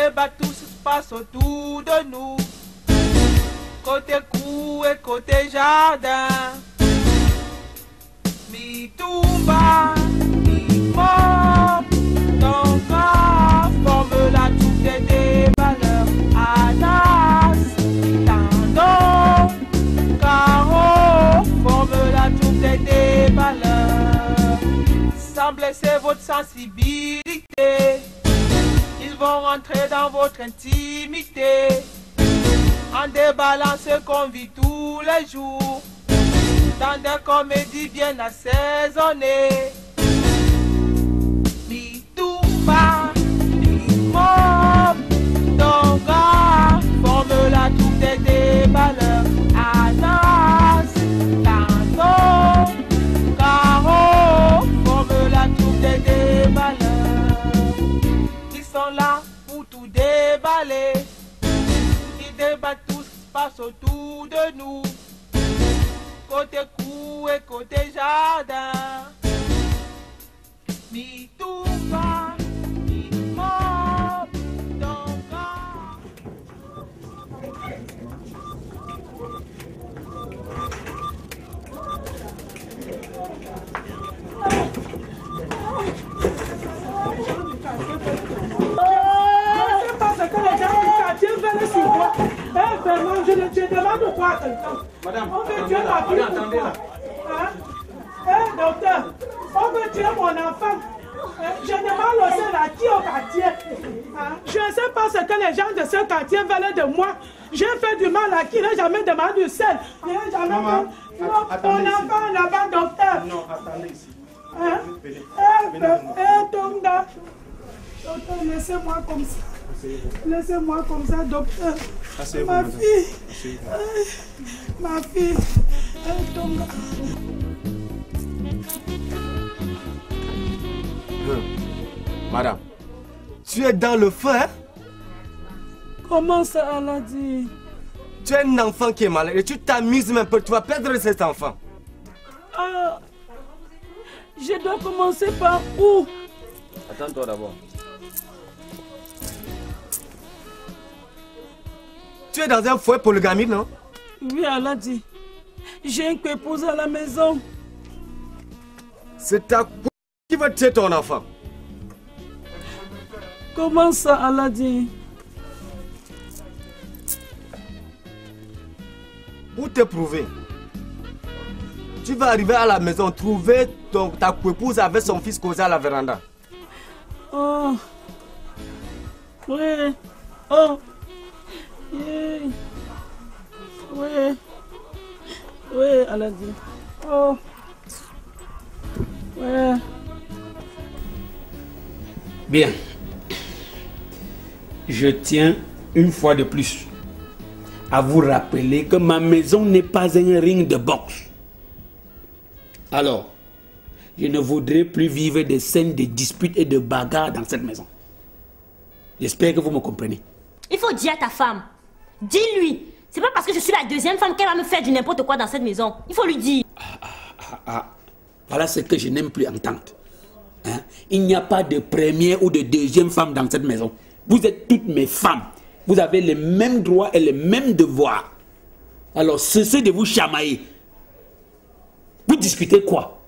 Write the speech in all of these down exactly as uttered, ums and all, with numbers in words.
débat, tout se passe autour de nous. Côté cour et côté jardin. Mi tumba, mi mort. Ton corps forme la troupe des valeurs. Anas, tando, caro forme la troupe des valeurs. Sans blesser votre sensibilité, ils vont rentrer dans votre intimité. En déballant ce qu'on vit tous les jours, dans des comédies bien assaisonnées. Mi tumba, mi mob, ton gars forme la troupe des valeurs. Anas, tando, caro forme la troupe des valeurs. Ils sont là pour tout déballer. Débat tout ce qui se passe autour de nous. Côté cour et côté jardin. Mi tumba, mi mob, ton corps. Je ne te demande quoi à quelqu'un. Madame, on veut attendez tuer là, ma fille. attendez là. Hein? Eh, docteur, on veut tuer mon enfant. Eh, je demande au seul à qui au quartier. Hein? Je ne sais pas ce que les gens de ce quartier veulent de moi. J'ai fait du mal à qui? Il n'a jamais demandé du sel. Il n'a jamais Maman, fait... Non, mon enfant là-bas, docteur. Non, attendez ici. Hein? Eh, eh, Tonga. Docteur, laissez-moi comme ça. Laissez-moi comme ça, docteur. Ma fille. Ma fille. Elle tombe. Madame, tu es dans le feu, hein? Comment ça, Aladi? Tu es un enfant qui est malade et tu t'amuses même peu. Tu vas perdre cet enfant. Ah, je dois commencer par où? Attends-toi d'abord. Tu es dans un foyer polygamique, non? Oui, Aladi. J'ai un épouse à la maison. C'est ta co qui va tuer ton enfant. Comment ça, Aladi? Pour te prouver, tu vas arriver à la maison, trouver ton, ta épouse avec son fils causé à la véranda. Oh. Oui. Oh. Yeah. Oui. Oui, Aladi. Oh. Oui. Bien. Je tiens une fois de plus à vous rappeler que ma maison n'est pas un ring de boxe. Alors, je ne voudrais plus vivre des scènes de disputes et de bagarres dans cette maison. J'espère que vous me comprenez. Il faut dire à ta femme. Dis-lui. C'est pas parce que je suis la deuxième femme qu'elle va me faire du n'importe quoi dans cette maison. Il faut lui dire. Ah, ah, ah, ah. Voilà ce que je n'aime plus entendre. Hein? Il n'y a pas de première ou de deuxième femme dans cette maison. Vous êtes toutes mes femmes. Vous avez les mêmes droits et les mêmes devoirs. Alors cessez de vous chamailler. Vous discutez quoi?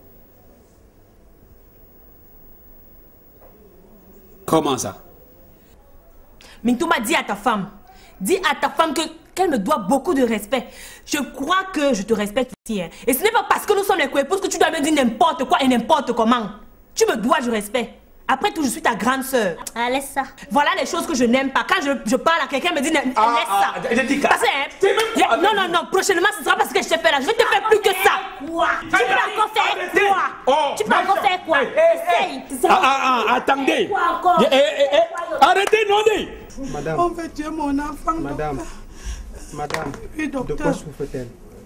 Comment ça? Mintouma, dis à ta femme. Dis à ta femme que qu'elle me doit beaucoup de respect. Je crois que je te respecte ici. Hein. Et ce n'est pas parce que nous sommes les coépouses que tu dois me dire n'importe quoi et n'importe comment. Tu me dois du respect. Après tout, je suis ta grande sœur. Ah, laisse ça. Voilà les choses que je n'aime pas. Quand je, je parle à quelqu'un, me dit ah, laisse ah, ça. Je dis parce que, hein, non, non, non. Prochainement, ce sera parce que je t'ai fait là. Je vais te faire plus que ça. Quoi? Tu peux encore faire quoi? Oh, tu peux encore faire quoi? Essaye. Ah, ah, ah, attendez. Quoi encore? Eh, eh, eh. Arrêtez, non, non. Madame. On veut tuer mon enfant. Madame. Docteur. Madame. Oui, docteur. De quoi souffre-t-elle?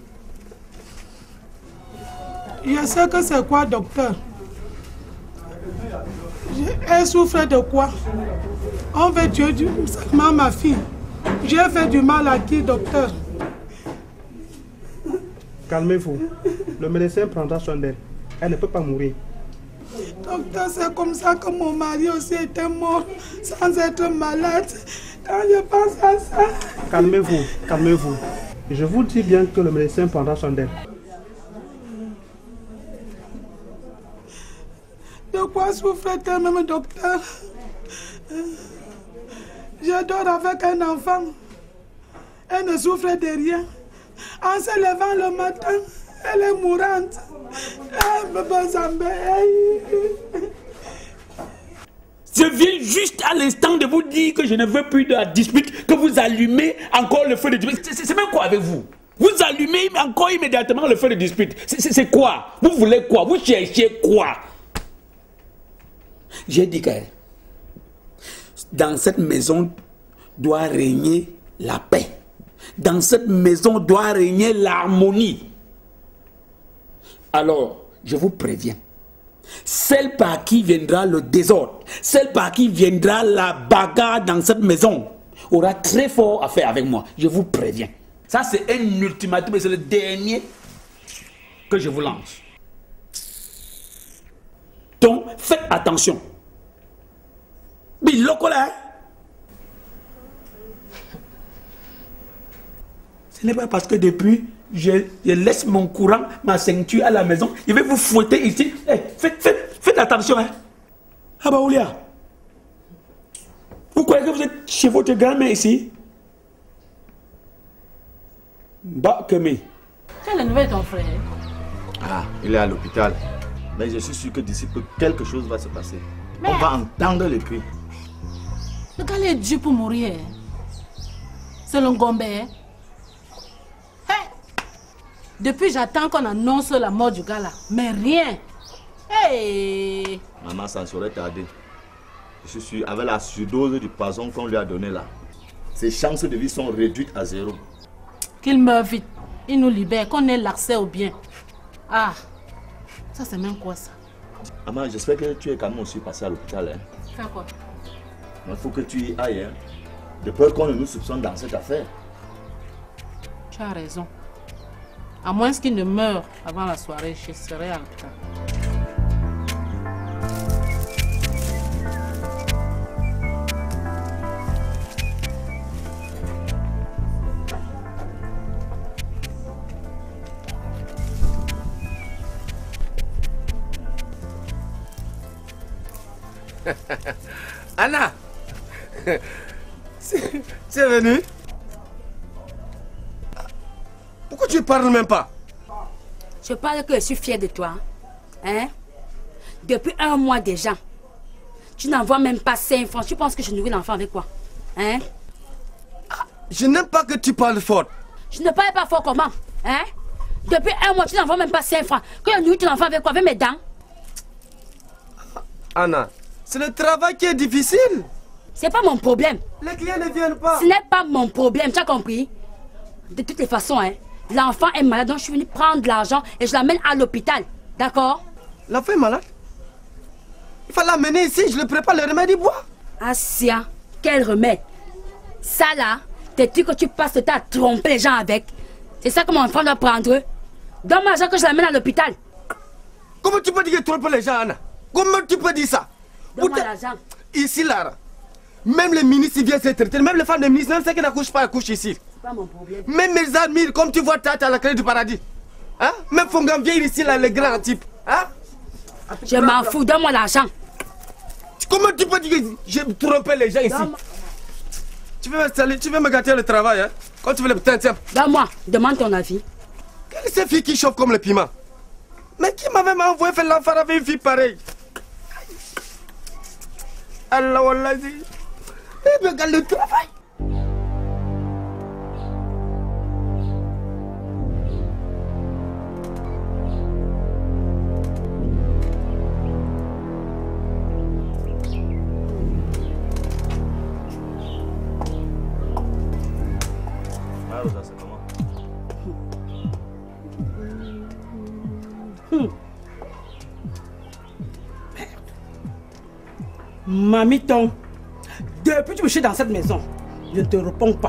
Je sais que c'est quoi, docteur. Elle souffre de quoi? On veut tuer du... seulement ma fille. J'ai fait du mal à qui, docteur? Calmez-vous. Le médecin prendra soin d'elle. Elle ne peut pas mourir. Docteur, c'est comme ça que mon mari aussi était mort, sans être malade. Quand je pense à ça... Calmez-vous, calmez-vous. Je vous dis bien que le médecin prendra soin d'elle. De quoi souffre-t-elle même, docteur? Je dors avec un enfant. Elle ne souffre de rien. En se levant le matin, elle est mourante. Elle me bazambe. Je viens juste à l'instant de vous dire que je ne veux plus de la dispute, que vous allumez encore le feu de dispute. C'est même quoi avec vous? Vous allumez encore immédiatement le feu de dispute. C'est quoi? Vous voulez quoi? Vous cherchez quoi? J'ai dit que dans cette maison doit régner la paix. Dans cette maison doit régner l'harmonie. Alors, je vous préviens, celle par qui viendra le désordre, celle par qui viendra la bagarre dans cette maison, aura très fort à faire avec moi. Je vous préviens. Ça, c'est un ultimatum et c'est le dernier que je vous lance. Donc, faites attention. Bilokola. Ce n'est pas parce que depuis, je, je laisse mon courant, ma ceinture à la maison, je vais vous fouetter ici. Hey, faites, faites, faites attention. Hein. Ah bah, Oulia. Vous croyez que vous êtes chez votre grand-mère ici? Bah, que mais. Quelle est la nouvelle de ton frère? Ah, il est à l'hôpital. Mais je suis sûr que d'ici peu, quelque chose va se passer. Mais... on va entendre les cris. Le gars est dû pour mourir. C'est le Ngombe. Hey. Depuis, j'attends qu'on annonce la mort du gars là. Mais rien. Hey. Maman, ça ne saurait tarder. Je suis sûr, avec la surdose du poison qu'on lui a donné là, ses chances de vie sont réduites à zéro. Qu'il meure vite. Il nous libère, qu'on ait l'accès au bien. Ah, ça c'est même quoi ça? Maman, j'espère que tu es quand même aussi passé à l'hôpital. Hein. Faire quoi? Il faut que tu y ailles. Hein. De peur qu'on ne nous soupçonne dans cette affaire. Tu as raison. À moins qu'il ne meure avant la soirée, je serai à l'hôpital. Anna, tu es venue? Pourquoi tu ne parles même pas? Je parle que je suis fière de toi. Hein? Depuis un mois déjà, tu n'envoies même pas cinq francs. Tu penses que je nourris l'enfant avec quoi? Hein? Je n'aime pas que tu parles fort. Je ne parle pas fort comment? Hein? Depuis un mois, tu n'envoies même pas cinq francs. Que je nourris ton enfant avec quoi? Avec mes dents? Anna, c'est le travail qui est difficile. C'est pas mon problème. Les clients ne viennent pas. Ce n'est pas mon problème, tu as compris? De toutes les façons, hein, l'enfant est malade, donc je suis venu prendre de l'argent et je l'amène à l'hôpital. D'accord? L'enfant est malade? Il faut l'amener ici, je le prépare, le remède, il boit. Assia, quel remède? Ça là, t'es-tu que tu passes le temps à tromper les gens avec? C'est ça que mon enfant doit prendre? Donne-moi l'argent que je l'amène à l'hôpital. Comment tu peux dire que tu trompes les gens, Anna? Comment tu peux dire ça? Donne-moi l'argent. Ici, là, même les ministres viennent se traiter, même les femmes des ministres, même ceux qui n'accouchent pas, accouchent ici. C'est pas mon problème. Même mes amis, comme tu vois, tu as la clé du paradis. Hein? Même Fongan vient ici, là, le grand type. Hein? Je m'en fous, donne-moi l'argent. Comment tu peux dire que j'ai trompé les gens ici? Tu veux m'installer, tu veux me gâter le travail, hein? Quand tu veux le putain, tiens. Donne-moi, demande ton avis. Quelle est cette fille qui chauffe comme le piment? Mais qui m'avait envoyé faire l'enfant avec une fille pareille? Allah Wallah dit. Eh, regarde le travail. Ah, Rosa, c'est comment? Hmm. Mamiton, depuis que je suis dans cette maison, je ne te réponds pas.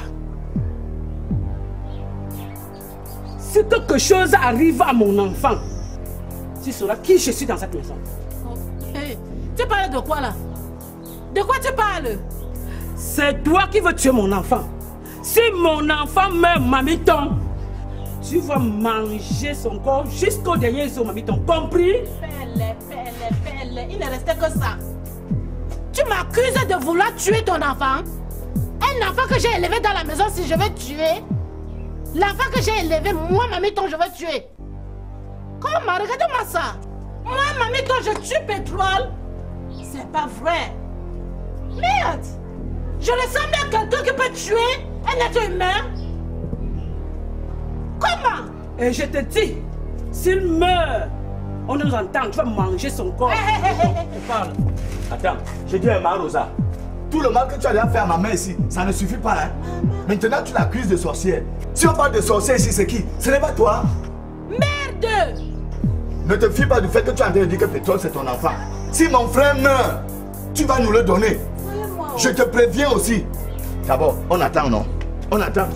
Si quelque chose arrive à mon enfant, tu sauras qui je suis dans cette maison. Tu parles de quoi là? De quoi tu parles? C'est toi qui veux tuer mon enfant. Si mon enfant meurt, Mamiton, tu vas manger son corps jusqu'au dernier jour, Mamiton. Compris? Fais-le, fais-le, fais-le. Il ne restait que ça. Tu m'accuses de vouloir tuer ton enfant? Un enfant que j'ai élevé dans la maison, si je veux tuer? L'enfant que j'ai élevé, moi, Mamiton, je veux tuer. Comment? Regarde-moi ça. Moi, Mamiton, je tue pétrole. C'est pas vrai. Merde! Je ressemble à quelqu'un qui peut tuer un être humain? Comment? Et je te dis, s'il meurt, on nous entend, tu vas manger son corps. Hey, hey, hey, hey. On parle. Attends, je dis à Marosa, tout le mal que tu as fait à ma mère ici, ça ne suffit pas. Hein? Maintenant, tu l'accuses de sorcière. Si on parle de sorcière ici, c'est qui? Ce n'est pas toi. Merde! Ne te fie pas du fait que tu es en train de dire que pétrole, c'est ton enfant. Si mon frère meurt, tu vas nous le donner. Je te préviens aussi. D'abord, on attend, non? On attend.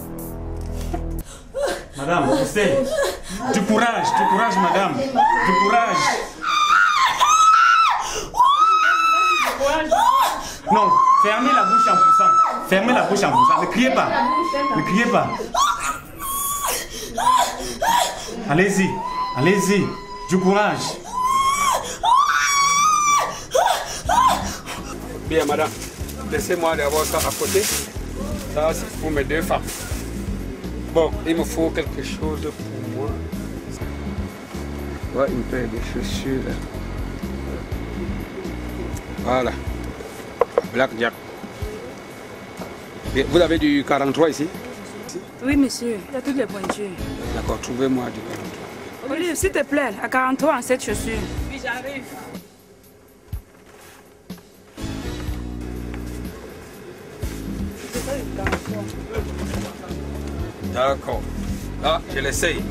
Madame, tu sais, du courage, du courage, madame. Du courage. Non, fermez la bouche en poussant. Fermez la bouche en poussant. Ne criez pas. Ne criez pas. Allez-y, allez-y. Du courage. Bien, madame. Laissez-moi d'avoir ça à côté. Ça, c'est pour mes deux femmes. Bon, il me faut quelque chose pour moi. Ouais, une paire de chaussures. Voilà. Black Jack. Bien, vous avez du quarante-trois ici? Oui, monsieur. Il y a toutes les pointures. D'accord, trouvez-moi du quarante-trois. Olive, s'il te plaît, à quarante-trois en cette chaussure. Oui, j'arrive. D'accord. Ah, je l'essaye.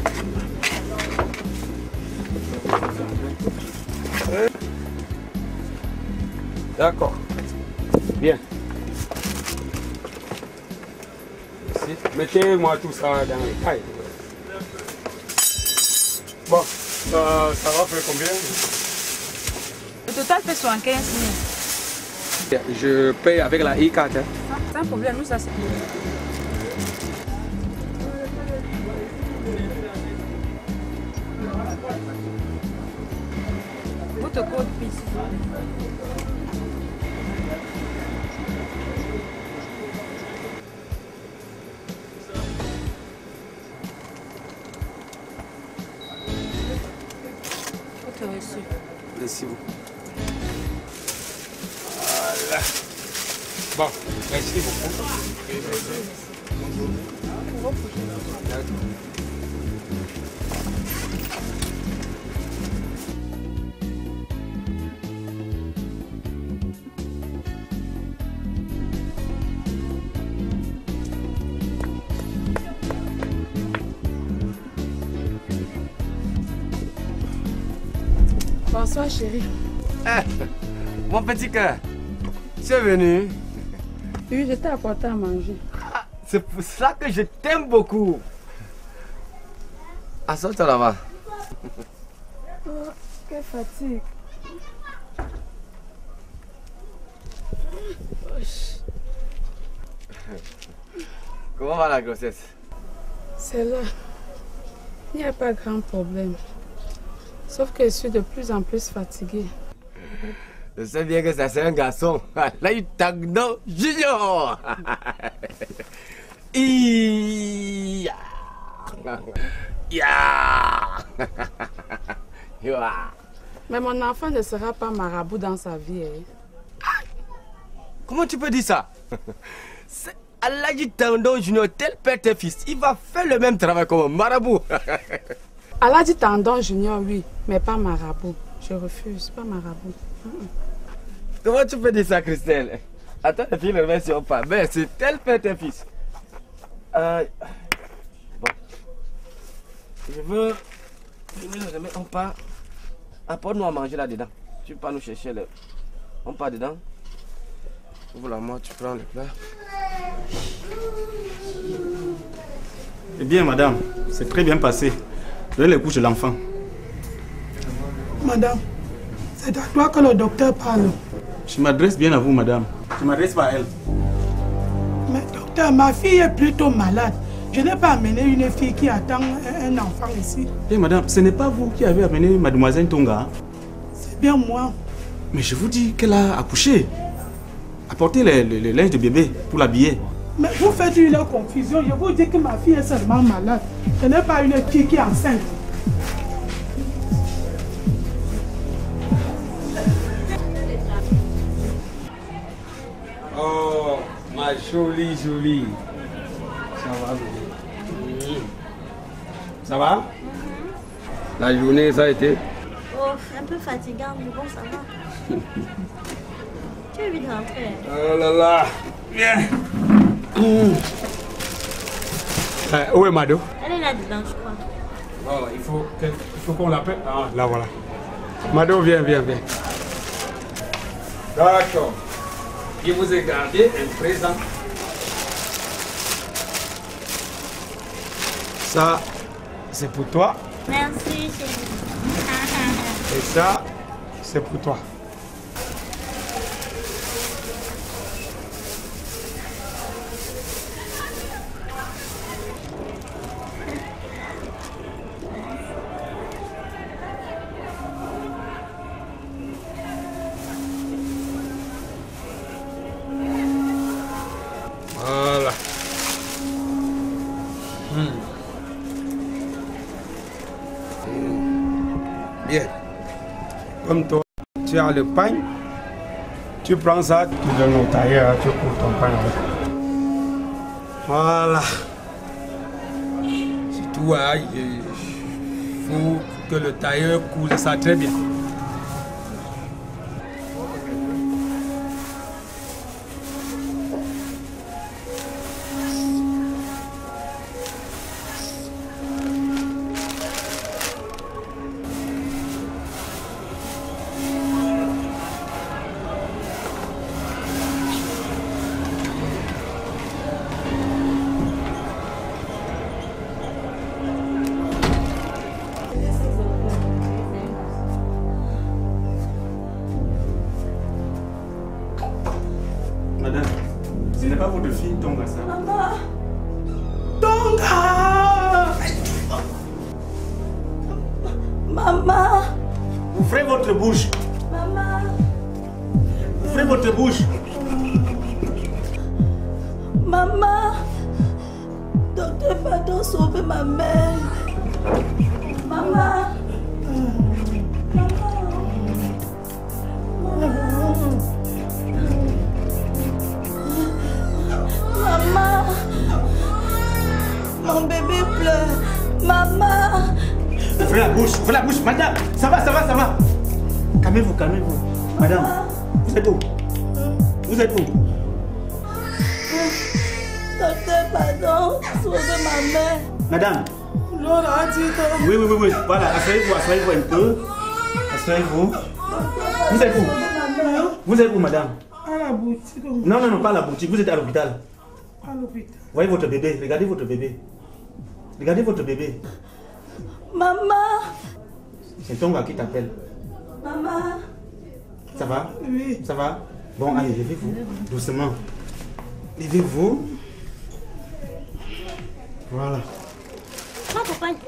D'accord. Bien. Merci. Mettez-moi tout ça dans les cailles. Bon, euh, ça va faire combien? Le total fait soixante-quinze mille. Je paye avec la e-carte. Hein. C'est un problème, nous ça c'est. Votre code P I C. Votre reçu. Merci beaucoup. Voilà. Bon, merci beaucoup. Bonsoir chérie. Eh, mon petit cœur, tu es venu? Oui, je t'ai apporté à manger. Ah, c'est pour ça que je t'aime beaucoup. Assois-toi là-bas. Oh, quelle fatigue. Comment va la grossesse? C'est là. Il n'y a pas grand problème. Sauf que je suis de plus en plus fatiguée. Je sais bien que ça c'est un garçon. Là, il Tagno Junior. Iya. Ya. Mais mon enfant ne sera pas marabout dans sa vie. Hein. Comment tu peux dire ça? Aladji Tandon Junior, tel père tes fils, il va faire le même travail comme un marabout. Aladji Tandon Junior, oui, mais pas marabout. Je refuse, pas marabout. Comment tu peux dire ça, Christelle? Attends, les filles ne remercient pas. Mais c'est tel père tes fils. Euh... Bon. Je veux... On part... Apporte-nous à manger là-dedans. Tu peux nous chercher le... On part dedans. Ouvre la main, tu prends le plat. Eh bien, madame, c'est très bien passé. Donnez les couches de l'enfant. Madame, C'est à toi que le docteur parle. Je m'adresse bien à vous, madame. Je m'adresse pas à elle. Mais docteur, ma fille est plutôt malade. Je n'ai pas amené une fille qui attend un enfant ici. Eh madame, ce n'est pas vous qui avez amené mademoiselle Tonga. C'est bien moi. Mais je vous dis qu'elle a accouché. Apportez le, le, le linge de bébé pour l'habiller. Mais vous faites une confusion. Je vous dis que ma fille est seulement malade. Ce n'est pas une fille qui est enceinte. Oh, ma jolie, jolie. Ça va, bébé? Ça va? La journée, ça a été? Oh, un peu fatigant, mais bon, ça va. Tu es vite rentré. Oh là là. Viens. Mmh. Euh, où est Mado? Elle est là-dedans, je crois. Oh, il faut qu'on faut qu'on l'appelle. Ah, là, voilà. Mado, viens, viens, viens. D'accord. Je vous ai gardé un présent. Ça, c'est pour toi. Merci, chérie. Et ça, c'est pour toi. Voilà. Hmm. Bien. Comme toi, tu as le pain, tu prends ça, tu donnes au tailleur, tu cours ton pain avec. Voilà. Surtout, hein, il faut que le tailleur coule ça très bien. Madame, ce n'est pas votre fille, Tonga, ça. Maman! Tonga! Maman! Ouvrez votre bouche. Maman! Ouvrez votre bouche. Maman! Docteur Pardon, sauver ma mère. Maman! Maman! Mon bébé pleure. Maman! Ouvrez la bouche, ouvrez la bouche, madame. Ça va, ça va, ça va. Calmez-vous, calmez-vous. Madame, vous êtes où? Vous êtes où? Docteur, pardon, sauvez ma mère. Madame. L'on a dit que... Oui, oui, oui, oui. Voilà, asseyez-vous, asseyez-vous un peu. Asseyez-vous. Vous êtes où? Vous êtes où, madame? À la boutique. Non, non, non, pas à la boutique. Vous êtes à l'hôpital. À l'hôpital. Voyez votre bébé. Regardez votre bébé. Regardez votre bébé. Maman! C'est Tonga qui t'appelle. Maman! Ça va? Oui. Ça va? Bon, allez, levez-vous. Doucement. Levez-vous. Voilà. Prends ton pain.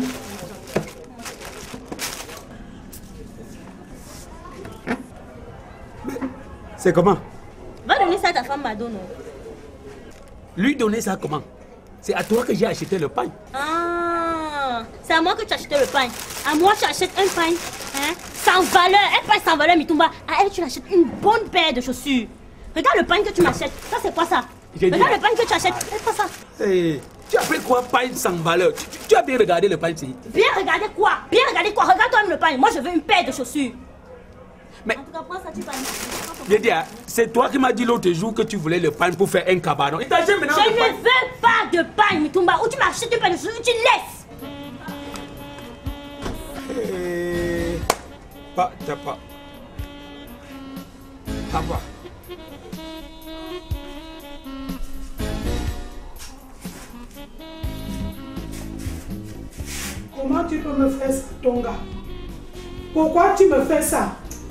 C'est comment? Va donner ça à ta femme, Mado, non? Lui donner ça comment? C'est à toi que j'ai acheté le pain. Ah, c'est à moi que tu as acheté le pain. À moi, tu achètes un pain hein, sans valeur. Un pain sans valeur, Mitumba. À elle, tu achètes une bonne paire de chaussures. Regarde le pain que tu m'achètes. Ça, c'est quoi ça? Regarde le pain que tu achètes. C'est quoi ça? Hey, tu appelles quoi pain sans valeur? tu, tu, tu as bien regardé le pain ici? Bien regarder quoi? Bien regarder quoi? Regarde toi-même le pain. Moi, je veux une paire de chaussures. Mais... En tout cas, prends ça, tu vas... Lydia, c'est toi qui m'as dit l'autre jour que tu voulais le pain pour faire un cabanon. Je ne veux pas de pain, Mitumba. Ou tu m'achètes un pain de chaussures ou tu laisses. Hey, pas, t'as pas. Papa. Comment tu peux me faire ça, Tonga? Pourquoi tu me fais ça?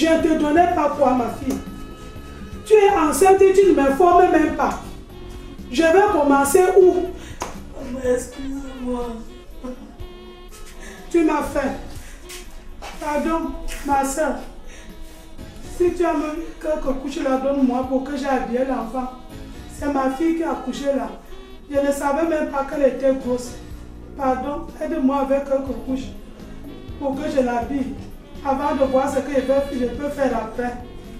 Je ne te donnais pas quoi, ma fille. Tu es enceinte et tu ne m'informes même pas. Je vais commencer où? Excuse-moi. Tu m'as fait. Pardon, ma soeur. Si tu as même quelques couches là, donne-moi pour que j'ai habillé l'enfant. C'est ma fille qui a couché là. Je ne savais même pas qu'elle était grosse. Pardon, aide-moi avec quelques couches pour que je l'habille avant de voir ce que je peux, je peux faire après.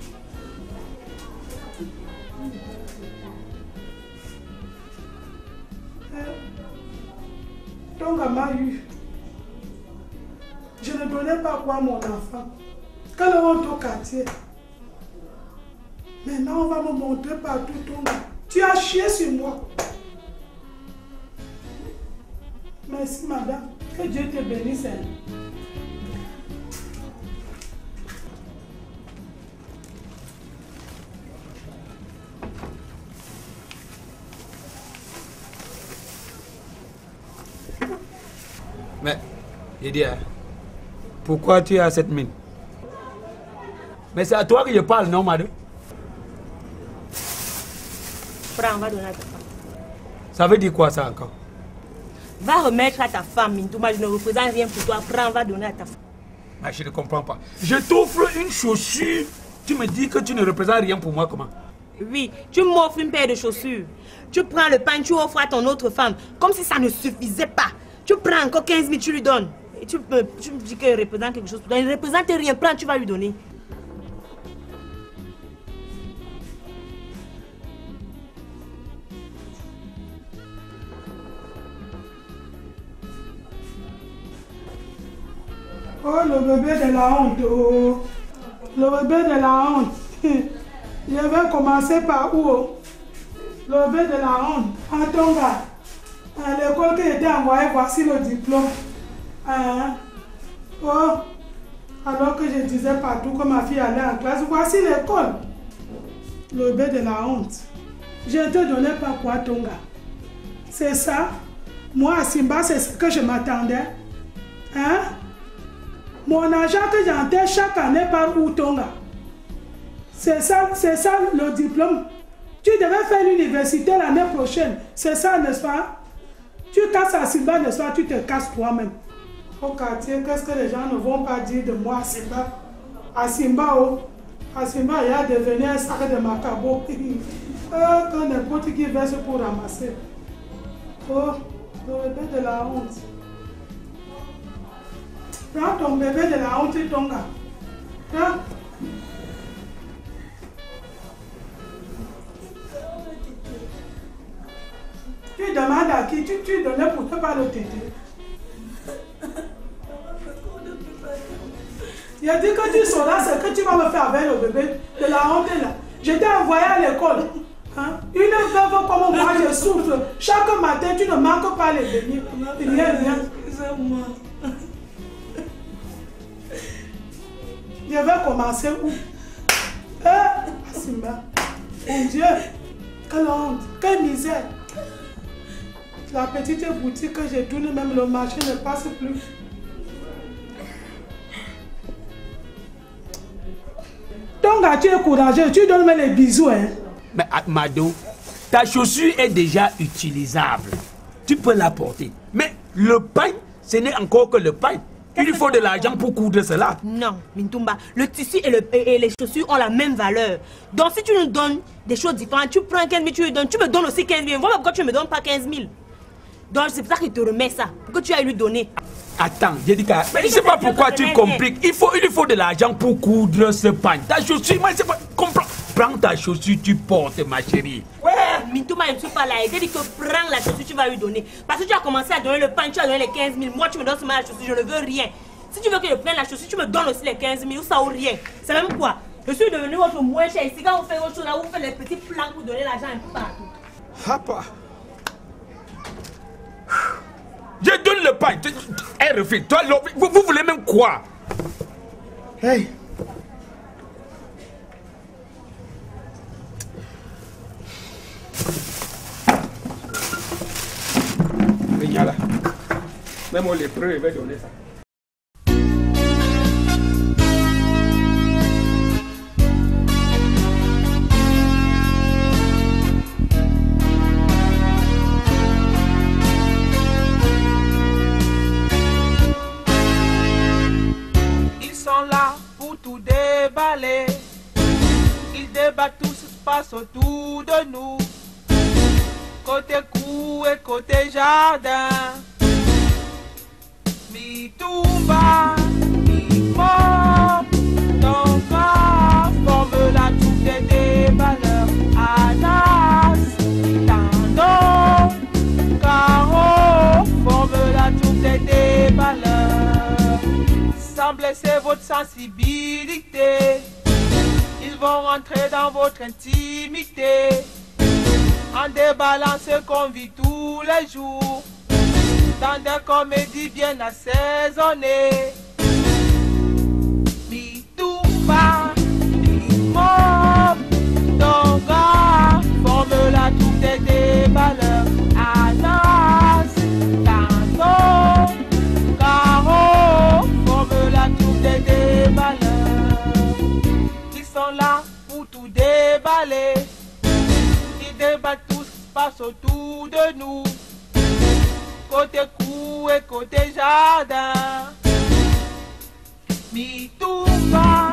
Donc, elle m'a eu. Je ne donnais pas quoi à mon enfant. Quand on rentre au quartier, maintenant on va me montrer partout ton gars. Tu as chié sur moi. Merci madame. Que Dieu te bénisse. Mais, Lydia, pourquoi tu as cette mine? Mais c'est à toi que je parle, non, madame? Prends, va donner à ta femme. Ça veut dire quoi ça encore? Va remettre à ta femme, Mintouma, je ne représente rien pour toi. Prends, va donner à ta femme. Mais je ne comprends pas. Je t'offre une chaussure, tu me dis que tu ne représentes rien pour moi, comment? Oui, tu m'offres une paire de chaussures. Tu prends le pain, tu offres à ton autre femme. Comme si ça ne suffisait pas. Tu prends encore quinze mille, tu lui donnes. Et tu me, tu me dis qu'il représente quelque chose pour toi. Il ne représente rien, prends, tu vas lui donner. Oh, le bébé de la honte, oh. Le bébé de la honte. Je vais commencer par où? Le bébé de la honte. En ton gars. À l'école qui était envoyée, voici le diplôme. Hein? Oh, alors que je disais partout que ma fille allait en classe, voici l'école. Le bébé de la honte. Je ne te donnais pas quoi, ton gars. C'est ça? Moi, à Simba, c'est ce que je m'attendais. Hein? Mon argent que j'enterre chaque année par où, ton gars? C'est ça, c'est ça le diplôme. Tu devais faire l'université l'année prochaine. C'est ça, n'est-ce pas? Tu casses à Simba, n'est-ce pas? Tu te casses toi-même. Au quartier, qu'est-ce que les gens ne vont pas dire de moi à Simba? À Simba, oh. À Simba, il a devenu un sac de macabo. euh, que n'importe qui verse pour ramasser. Oh, le bébé de la honte. Prends ton bébé de la honte, ton gars. Prends. Tu demandes à qui? Tu, tu donnais pour ne pas le téter. Il a dit que tu sauras ce que tu vas me faire avec le bébé de la honte là. Je t'ai envoyé à l'école. Hein? Une veuve comme moi, je souffre. Chaque matin, tu ne manques pas les beignets. Rien, rien. Excusez-moi. Je vais commencer où? Eh, Simba. Mon Dieu, quelle honte, quelle misère. La petite boutique que j'ai tournée, même le marché ne passe plus. Donc, tu es courageux, tu donnes les bisous, hein? Mais Mado, ta chaussure est déjà utilisable. Tu peux la porter. Mais le pain, ce n'est encore que le pain. Il lui faut de l'argent pour coudre cela. Non, Mintoumba, le tissu et, le, et les chaussures ont la même valeur. Donc si tu nous donnes des choses différentes, tu prends quinze mille, tu lui donnes, tu me donnes aussi quinze mille. Voilà pourquoi tu ne me donnes pas quinze mille. Donc c'est pour ça qu'il te remet ça, pour que tu ailles lui donner. Attends, Jedika, mais je ne sais pas pourquoi tu compliques. Il, faut, il lui faut de l'argent pour coudre ce pain. Ta chaussure, moi je sais pas, comprends. Prends ta chaussure, tu portes, ma chérie. Ouais, Mintouma, je ne suis pas là. Il dit que prends la chaussure, tu vas lui donner. Parce que tu as commencé à donner le pain, tu as donné les quinze mille. Moi, tu me donnes seulement la chaussure, je ne veux rien. Si tu veux que je prenne la chaussure, tu me donnes aussi les quinze mille ou ça ou rien. C'est même quoi? Je suis devenu votre moins cher ici. Quand vous faites autre chose là, vous faites les petits plans pour donner l'argent un peu partout. Hapa. Je donne le pain. Hé, refais, toi, vous, vous voulez même quoi? Hey. Viens là. Même on les prend, il va donner ça. sont là pour tout déballer. Ils débattent tout ce qui se passe autour de nous. Côté cour et côté jardin. Mitumba, mi-mop, ton corps forme la troupe des déballeurs. Anas, Tando, Caro forme la troupe des déballeurs. Sans blesser votre sensibilité, ils vont rentrer dans votre intimité en déballant ce qu'on vit tous les jours dans des comédies bien assaisonnées. Mi-tumba, mi-mop, Tonga forme la troupe des déballeurs. Anas, Tando, Caro forme la troupe des déballeurs. Ils sont là pour tout déballer. Ils débattent tout ce qui se passe autour de nous. Côté cour et côté jardin. Mitumba.